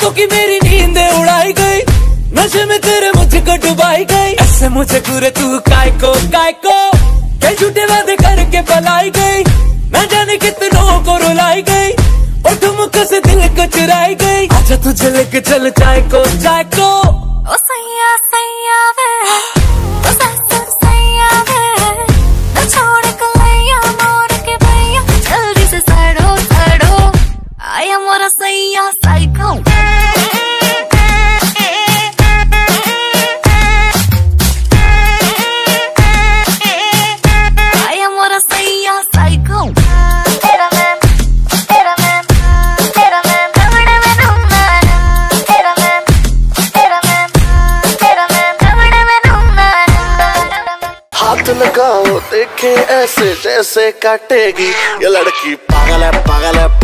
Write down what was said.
रातों की मेरी नींद उड़ाई गई, नशे में तेरे मुझको डुबाई गई। ऐसे मुझे घूरे तू काय को कई झूठे वादे करके पलाई गई, न जाने कितनों को रुलाई गई, और ठुमकों से दिल को चुराई गई। आजा तुझे लेके चल चाय को ओ सैया सैया वे, ओ ससुर सैया वे, न छोड़ कलैया मोर के भैया, जल्दी से सड़ो आया मोरा सैया साइको। आया मोरा सैया साइको। हाथ लगाओ देखे ऐसे जैसे काटेगी ये लड़की, पागल है